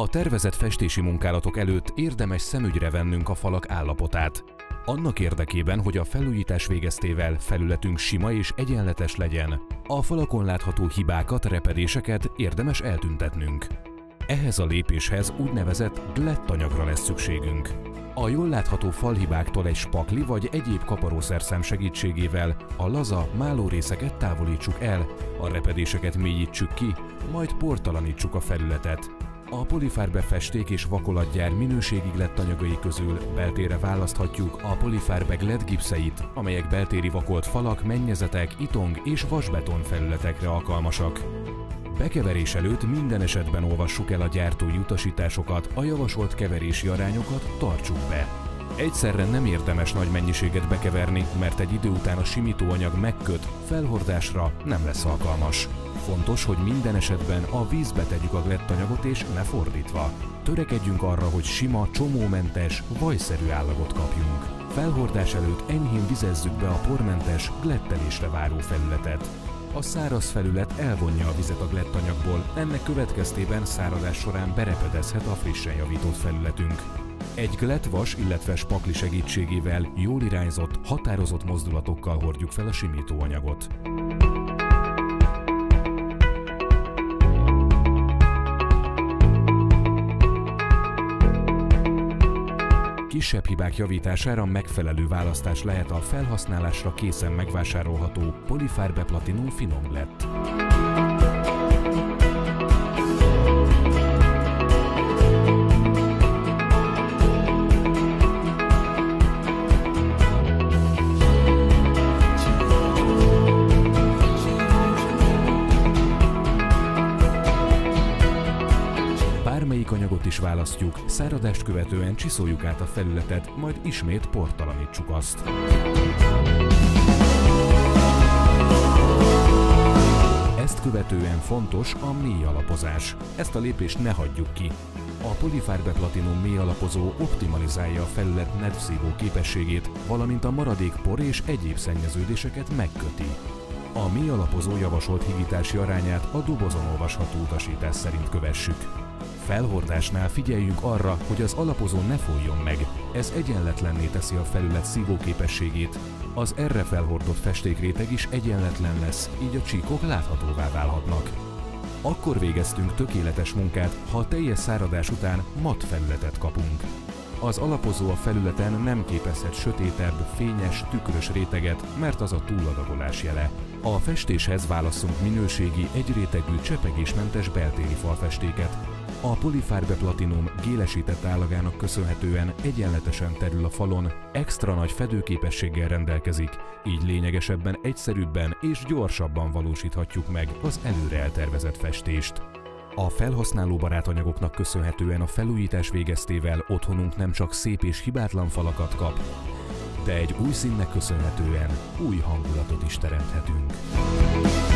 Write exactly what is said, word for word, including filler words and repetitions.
A tervezett festési munkálatok előtt érdemes szemügyre vennünk a falak állapotát. Annak érdekében, hogy a felújítás végeztével felületünk sima és egyenletes legyen, a falakon látható hibákat, repedéseket érdemes eltüntetnünk. Ehhez a lépéshez úgynevezett glettanyagra lesz szükségünk. A jól látható falhibáktól egy spakli vagy egyéb kaparószerszám segítségével a laza, máló részeket távolítsuk el, a repedéseket mélyítsük ki, majd portalanítsuk a felületet. A Polyfarbe festék és vakolatgyár minőségi glettanyagai közül beltérre választhatjuk a Polyfarbe Glett gipszeit, amelyek beltéri vakolt falak, mennyezetek, itong és vasbeton felületekre alkalmasak. Bekeverés előtt minden esetben olvassuk el a gyártói utasításokat, a javasolt keverési arányokat tartsuk be. Egyszerre nem érdemes nagy mennyiséget bekeverni, mert egy idő után a simítóanyag megköt, felhordásra nem lesz alkalmas. Fontos, hogy minden esetben a vízbe tegyük a glettanyagot és ne fordítva. Törekedjünk arra, hogy sima, csomómentes, vajszerű állagot kapjunk. Felhordás előtt enyhén vizezzük be a pormentes, glettelésre váró felületet. A száraz felület elvonja a vizet a glettanyagból, ennek következtében száradás során berepedezhet a frissen javított felületünk. Egy glettvas, illetve spakli segítségével jól irányzott, határozott mozdulatokkal hordjuk fel a simítóanyagot. Kisebb hibák javítására megfelelő választás lehet a felhasználásra készen megvásárolható Polyfarbe Platinum Finom Glett. Bármelyik anyagot is választjuk, száradást követően csiszoljuk át a felületet, majd ismét portalanítsuk azt. Ezt követően fontos a mély alapozás. Ezt a lépést ne hagyjuk ki. A Polyfarbe Platinum mély alapozó optimalizálja a felület nedvszívó képességét, valamint a maradék por és egyéb szennyeződéseket megköti. A mély alapozó javasolt higítási arányát a dobozon olvasható utasítás szerint kövessük. Felhordásnál figyeljünk arra, hogy az alapozó ne folyjon meg, ez egyenletlenné teszi a felület szívóképességét. Az erre felhordott festékréteg is egyenletlen lesz, így a csíkok láthatóvá válhatnak. Akkor végeztünk tökéletes munkát, ha a teljes száradás után matt felületet kapunk. Az alapozó a felületen nem képezhet sötétebb, fényes, tükrös réteget, mert az a túladagolás jele. A festéshez válasszunk minőségi, egyrétegű, csepegésmentes beltéri falfestéket. A Polyfarbe Platinum gélesített állagának köszönhetően egyenletesen terül a falon, extra nagy fedőképességgel rendelkezik, így lényegesebben, egyszerűbben és gyorsabban valósíthatjuk meg az előre eltervezett festést. A felhasználóbarát anyagoknak köszönhetően a felújítás végeztével otthonunk nem csak szép és hibátlan falakat kap, de egy új színnek köszönhetően új hangulatot is teremthetünk.